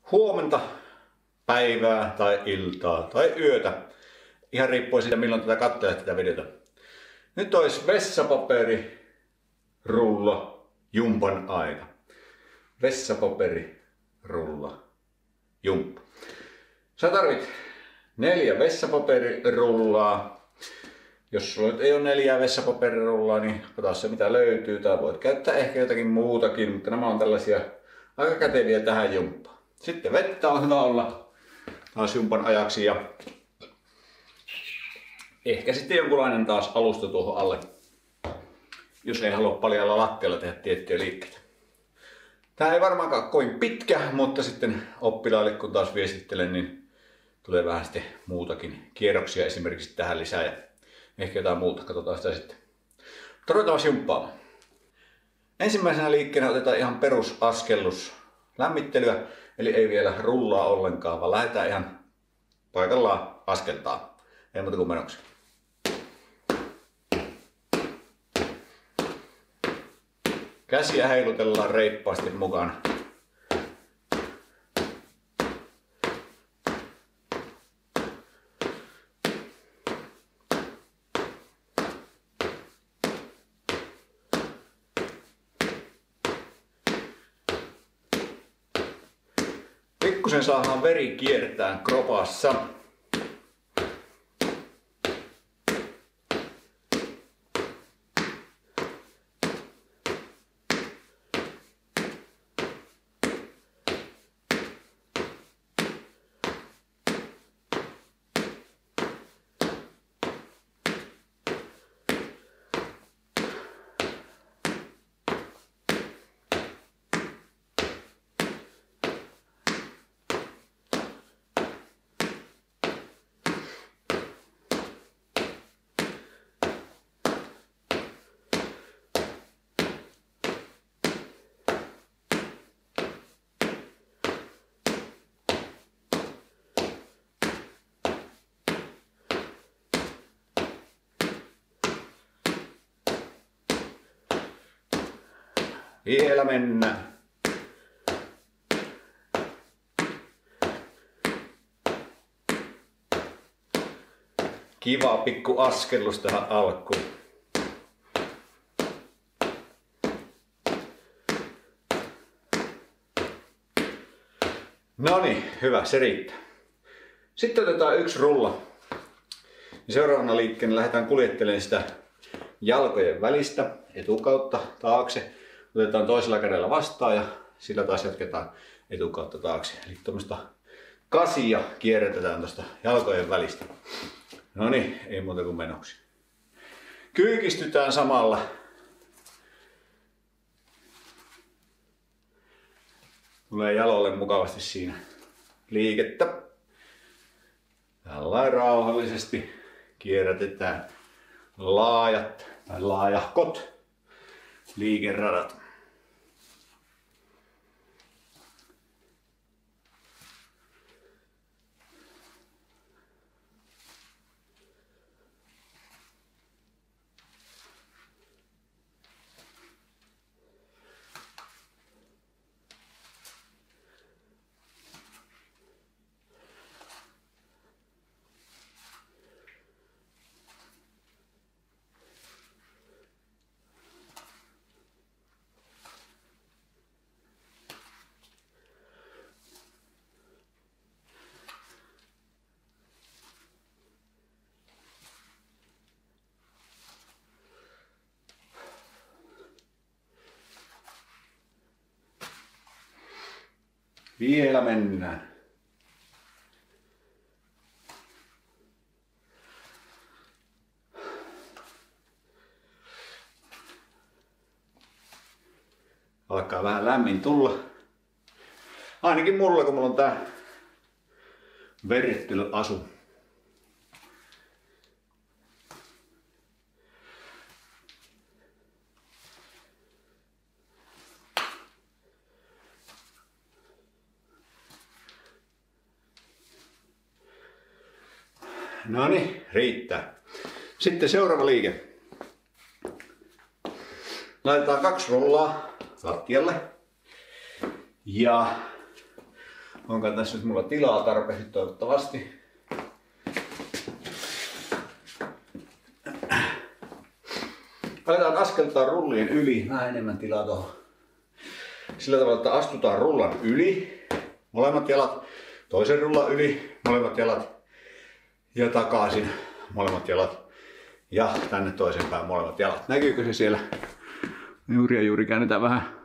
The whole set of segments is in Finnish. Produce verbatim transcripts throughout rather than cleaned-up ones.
huomenta, päivää tai iltaa tai yötä. Ihan riippuen siitä, milloin tätä katselet tätä videota. Nyt olisi vessapaperi, rulla, jumpan aika. Vessapaperi, rulla, jumppa. Sä tarvit neljä vessapaperirullaa. Jos sulla nyt ei ole neljää vessapaperirullaa, niin ota se mitä löytyy. Tai voit käyttää ehkä jotakin muutakin, mutta nämä on tällaisia aika käteviä tähän jumppaan. Sitten vettä on hyvä olla taas jumpan ajaksi ja ehkä sitten jonkunlainen taas alusta tuohon alle, jos ei halua paljalla lattialla tehdä tiettyjä liikkeitä. Tää ei varmaankaan kovin pitkä, mutta sitten oppilaille kun taas viestittelen, niin tulee vähän sitten muutakin kierroksia esimerkiksi tähän lisää ja ehkä jotain muuta, katsotaan sitä sitten. Mutta ruvetaan jumppaamaan. Ensimmäisenä liikkeenä otetaan ihan perusaskellus lämmittelyä, eli ei vielä rullaa ollenkaan, vaan lähdetään ihan paikallaan askeltaa. Ei muuta kuin menoksi. Käsiä heilutellaan reippaasti mukana. Pikkusen saadaan veri kiertää kropassa. Vielä mennään. Kiva pikku askellus tähän alkuun. Noniin, hyvä, se riittää. Sitten otetaan yksi rulla. Seuraavana liikkeenä lähdetään kuljettelemaan sitä jalkojen välistä etukautta taakse. Otetaan toisella kädellä vastaan ja sillä taas jatketaan etukautta taakse. Eli tuommoista kasia kierrätetään tuosta jalkojen välistä. No niin, ei muuta kuin menoksi. Kyykistytään samalla. Tulee jalolle mukavasti siinä liikettä. Tällainen rauhallisesti kierrätetään laajat tai laajahkot liikeradat. Vielä mennään. Alkaa vähän lämmin tulla. Ainakin mulla, kun mulla on tää verryttelyasu. No niin, riittää. Sitten seuraava liike. Laitetaan kaksi rullaa lattialle. Ja Onko tässä nyt mulla tilaa tarpeeksi toivottavasti. Aletaan askeltaa rullien yli. Vähän enemmän tilaa tuohon. Sillä tavalla, että astutaan rullan yli. Molemmat jalat. Toisen rullan yli. Molemmat jalat. Ja takaisin. Molemmat jalat. Ja tänne toisen päin molemmat jalat. Näkyykö se siellä? Juuri ja juuri käännetään vähän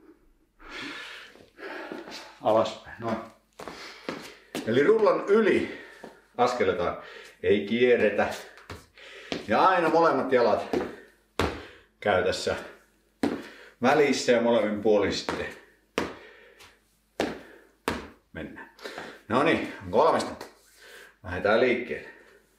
alaspäin. Noin. Eli rullan yli askeletaan. Ei kierretä. Ja aina molemmat jalat käy tässä välissä ja molemmin puolin sitten mennään. No niin, kolmesta. Lähdetään liikkeelle.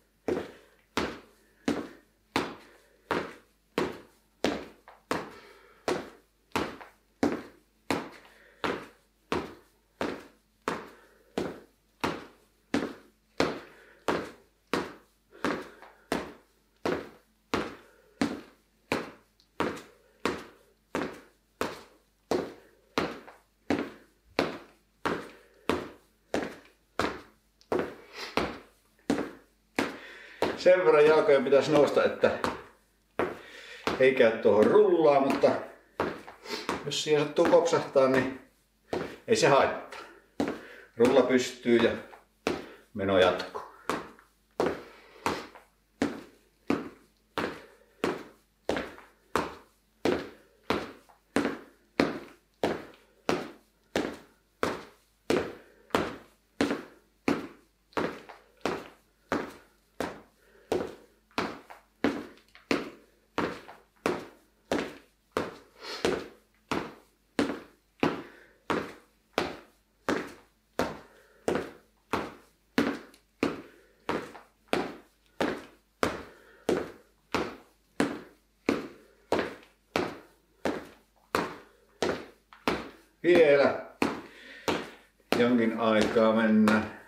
Sen verran jalkojen pitäisi nousta, että ei käy tuohon rullaan, mutta jos siihen sattuu kopsahtaa, niin ei se haittaa. Rulla pystyy ja meno jatkuu. Vielä jonkin aikaa mennään.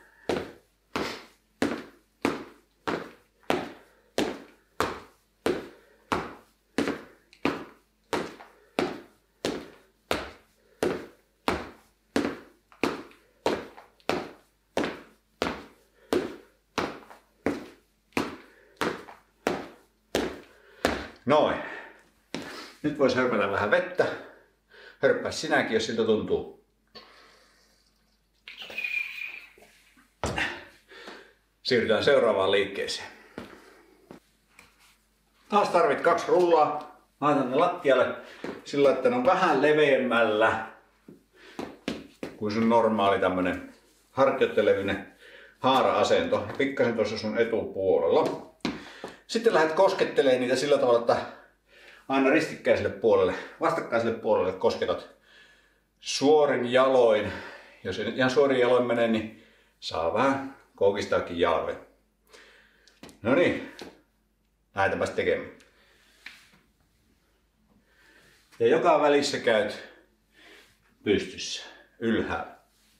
Noin. Nyt voisi hörpätä vähän vettä. Hörppää sinäkin, jos siltä tuntuu. Siirrytään seuraavaan liikkeeseen. Taas tarvit kaksi rullaa. Laitan ne lattialle sillä, että ne on vähän leveämmällä kuin sun normaali tämmönen hartiottelevyinen haara-asento. Pikkasen tuossa sun etupuolella. Sitten lähdet koskettelemaan niitä sillä tavalla, että aina ristikkäiselle puolelle, vastakkaiselle puolelle kosketat suorin jaloin. Jos ei nyt ihan suorin jaloin mene, niin saa vähän koukistaakin jalkoja. No niin, lähdetäänpäs tekemään. Ja joka välissä käyt pystyssä, ylhäällä.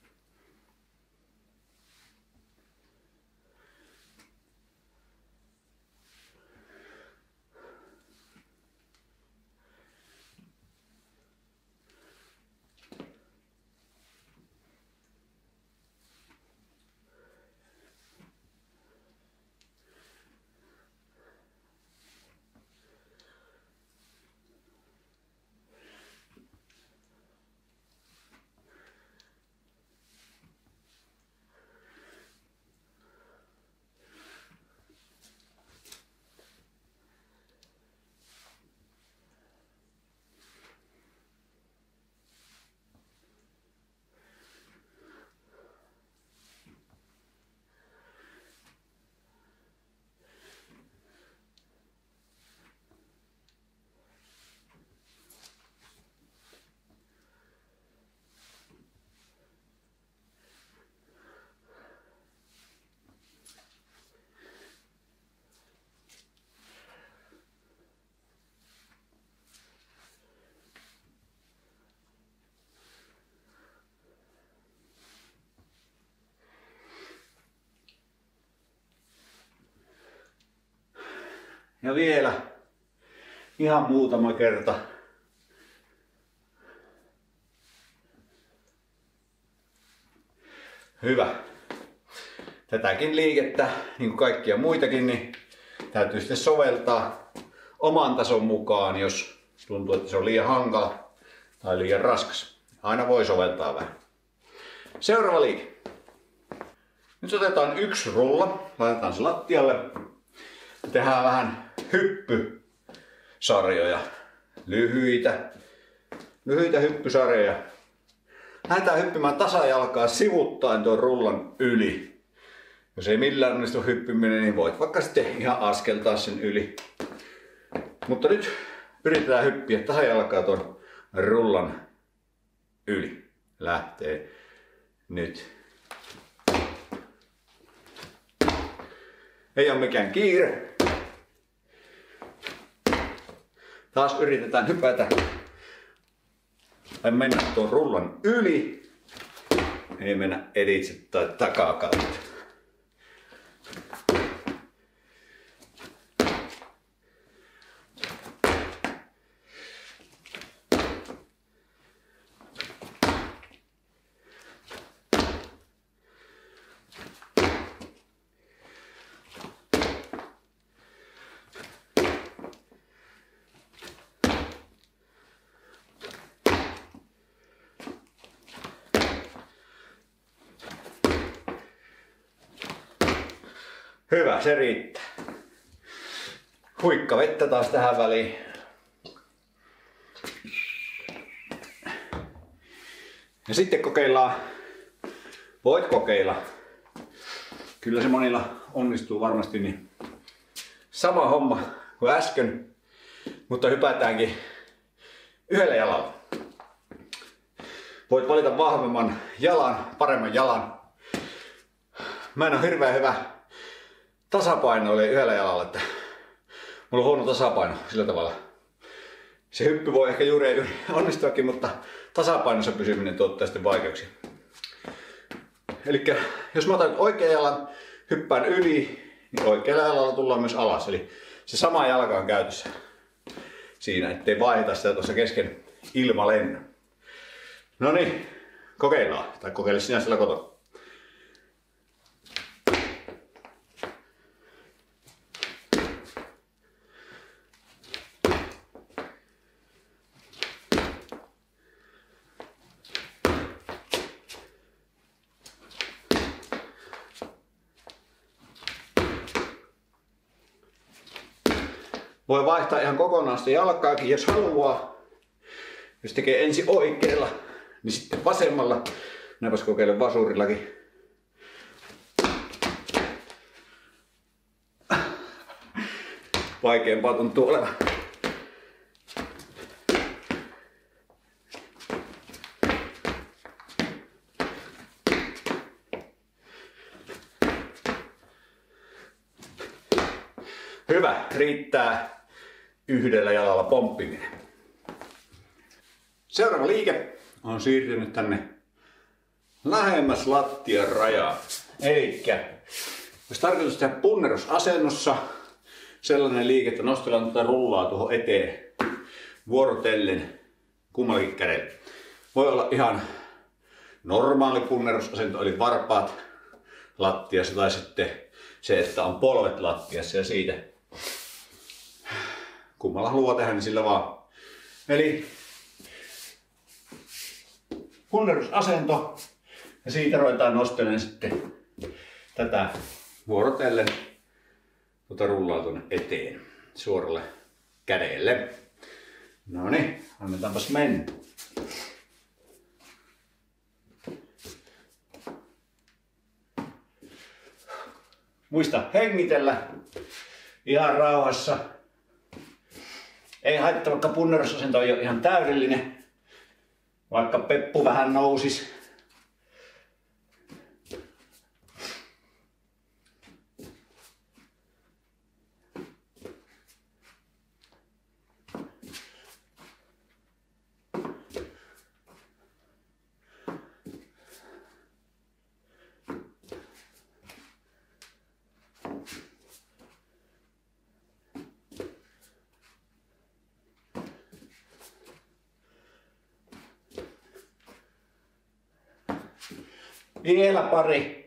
Ja vielä ihan muutama kerta. Hyvä. Tätäkin liikettä, niin kuin kaikkia muitakin, niin täytyy sitten soveltaa oman tason mukaan, jos tuntuu, että se on liian hankala tai liian raskas. Aina voi soveltaa vähän. Seuraava liike. Nyt otetaan yksi rulla, laitetaan se lattialle. Tehdään vähän hyppysarjoja. Lyhyitä, lyhyitä hyppysarjoja. Lähdetään hyppimään tasajalkaa sivuttaen tuon rullan yli. Jos ei millään onnistu hyppyminen, niin voit vaikka sitten ihan askeltaa sen yli. Mutta nyt yritetään hyppiä tasajalkaa tuon rullan yli. Lähtee nyt. Ei ole mikään kiire. Taas yritetään hypätä tai mennä tuon rullan yli. Ei mennä editse tai takaa kautta. Hyvä, se riittää. Huikka vettä taas tähän väliin. Ja sitten kokeillaan. Voit kokeilla. Kyllä se monilla onnistuu varmasti. Niin sama homma kuin äsken. Mutta hypätäänkin yhdellä jalalla. Voit valita vahvemman jalan, paremman jalan. Mä en ole hirveän hyvä tasapaino oli yhdellä jalalla, että mulla on huono tasapaino sillä tavalla. Se hyppy voi ehkä juuri ei onnistuakin, mutta tasapainossa pysyminen tuottaa sitten vaikeuksia. Eli jos mä otan oikean jalan, hyppään yli, niin oikealla jalalla tullaan myös alas. Eli se sama jalka on käytössä siinä, ettei vaihdeta sitä tuossa kesken ilmalennon. No niin, kokeillaan. Tai kokeile sinä siellä kotona. Voi vaihtaa ihan kokonaan sitä jalkaakin, jos haluaa. Jos tekee ensin oikealla, niin sitten vasemmalla. Minäpäs kokeilen vasurillakin. Vaikeampaa tuntuu olevan. Hyvä, riittää yhdellä jalalla pomppiminen. Seuraava liike on siirtynyt tänne lähemmäs lattian rajaa. Elikkä jos tarkoitus tehdä punnerusasennossa sellainen liike, että nostellaan tätä rullaa tuohon eteen vuorotellen kummallakin kädellä. Voi olla ihan normaali punnerusasento, eli varpaat lattiassa tai sitten se, että on polvet lattiassa ja siitä kummalla haluaa tehdä, niin sillä vaan. Eli punnerusasento ja siitä ruvetaan nostelemaan sitten tätä vuorotellen tuota rullaa tuonne eteen suoralle kädelle. No niin, annetaanpas mennä. Muista hengitellä ihan rauhassa. Ei haittaa, vaikka punnerusasento ei ole ihan täydellinen. Vaikka peppu vähän nousis. Vielä pari.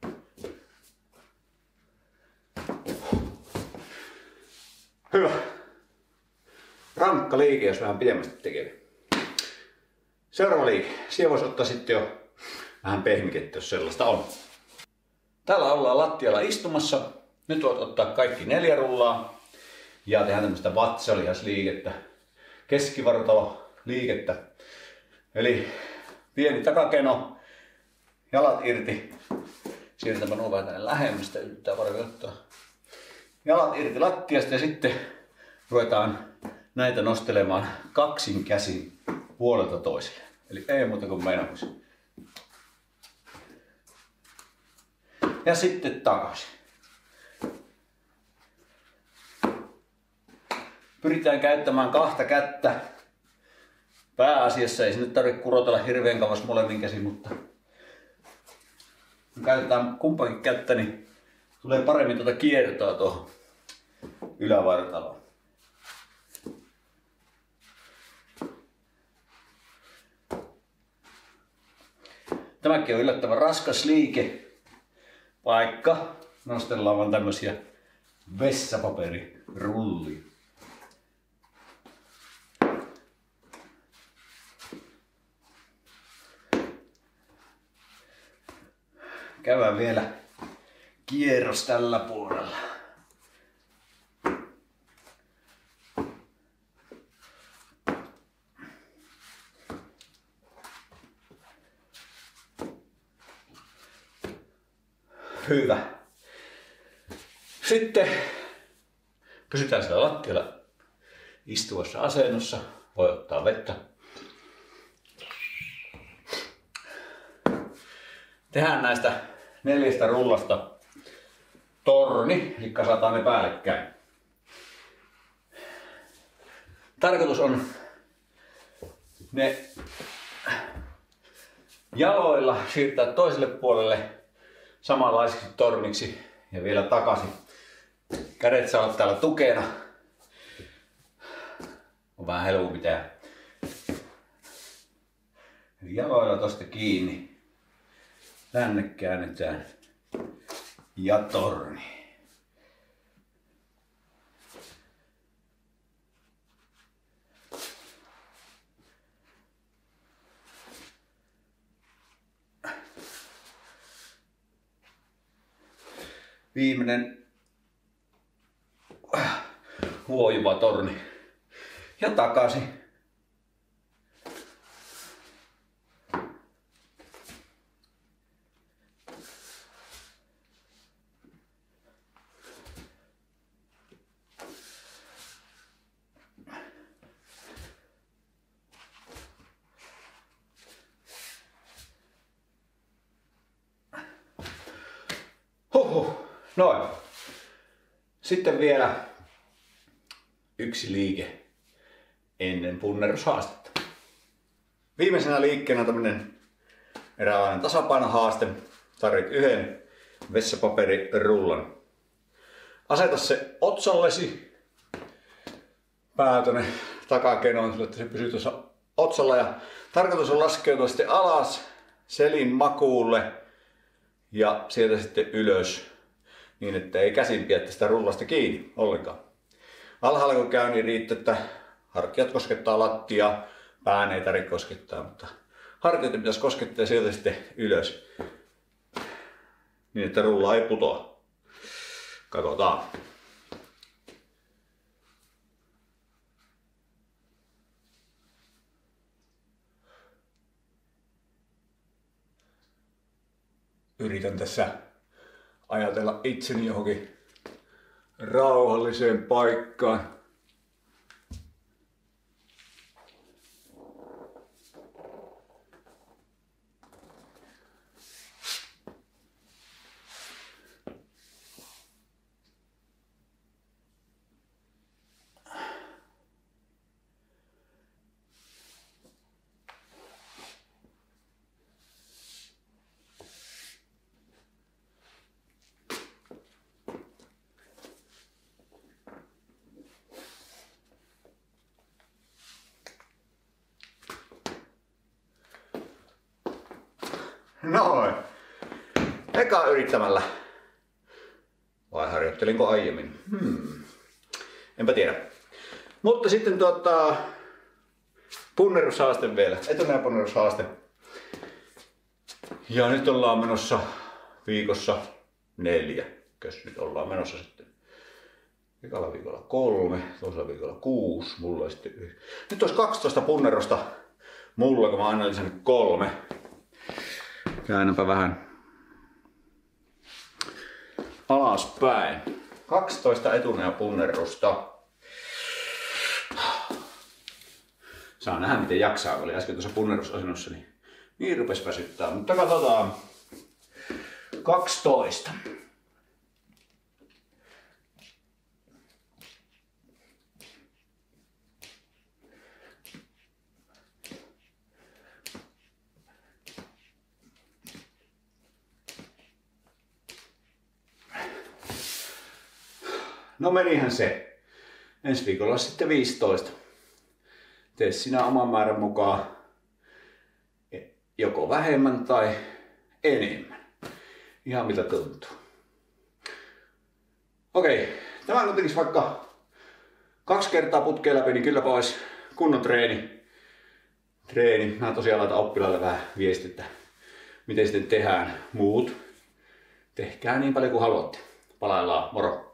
Hyvä. Rankka liike, jos vähän pidemmästi tekee. Seuraava liike. Siellä voisi ottaa sitten jo vähän pehmikettä, jos sellaista on. Täällä ollaan lattialla istumassa. Nyt voit ottaa kaikki neljä rullaa ja tehdään tämmöistä vatsalihasliikettä, keskivartalo liikettä. Eli pieni takakeno, jalat irti. Siirrytäänpä nuo vähän tänne lähemmästä, yrittää varmaan ottaa. Jalat irti lattiasta ja sitten ruvetaan näitä nostelemaan kaksin käsin puolelta toiselle. Eli ei muuta kuin menoksi. Ja sitten takaisin. Pyritään käyttämään kahta kättä. Pääasiassa ei sinne tarvitse kurotella hirveän kauas molemmin käsin, mutta kun käytetään kumpakin kättä, niin tulee paremmin tuota kiertoa tuohon ylävartaloon. Tämäkin on yllättävän raskas liike, vaikka nostellaan vaan tämmösiä vessapaperirullia. Käydään vielä kierros tällä puolella. Hyvä. Sitten pysytään siellä lattialla istuvassa asennossa. Voi ottaa vettä. Tehdään näistä neljästä rullasta torni, eli kasataan ne päällekkäin. Tarkoitus on ne jaloilla siirtää toiselle puolelle samanlaiseksi torniksi ja vielä takaisin. Kädet saa olla täällä tukena. On vähän helpompi tehdä. Eli jaloilla tosta kiinni. Tänne käännetään ja torni. Viimeinen huojuva torni ja takaisin. Huhhuh. Noin. Sitten vielä yksi liike ennen punnerushaastetta. Viimeisenä liikkeenä tämmönen eräänlainen tasapainohaaste. Tarvit yhden vessapaperirullan. Aseta se otsallesi pää tonne takakenoon, että se pysyy tuossa otsalla. Ja tarkoitus on laskeutua sitten alas selin makuulle ja sieltä sitten ylös. Niin, että ei käsin pidä tästä rullasta kiinni ollenkaan. Alhaalla kun käy, niin riittää, että hartiat koskettaa lattiaa, pään ei tarvitse koskettaa, mutta hartiat pitäisi koskettaa sieltä sitten ylös. Niin, että rulla ei putoa. Katsotaan. Yritän tässä ajatella itseni johonkin rauhalliseen paikkaan. Noin. Eka yrittämällä. Vai harjoittelinko aiemmin? Hmm. Enpä tiedä. Mutta sitten tuota... punnerushaaste vielä. Etunenä punnerushaaste. Ja nyt ollaan menossa viikossa neljä. Kös nyt ollaan menossa sitten. Ekalla viikolla kolme, toisella viikolla kuusi, mulla sitten... Nyt olisi kaksitoista punnerosta mulla, kun mä aina lisännyt kolme. Käännänpä vähän alaspäin. kaksitoista etunea punnerusta. Saa nähdä miten jaksaa, kun oli äsken tuossa punnerusasennossa, niin, niin rupes väsyttää. Mutta katsotaan. kaksitoista. No menihän se. Ensi viikolla sitten viisitoista. Tee sinä oman määrän mukaan joko vähemmän tai enemmän. Ihan mitä tuntuu. Okei, tämän kun tekisi vaikka kaksi kertaa putkeen läpi, niin kylläpä olisi kunnon treeni. Treeni. Mä tosiaan laitan oppilaille vähän viestittä, miten sitten tehdään muut. Tehkää niin paljon kuin haluatte. Palaillaan, moro!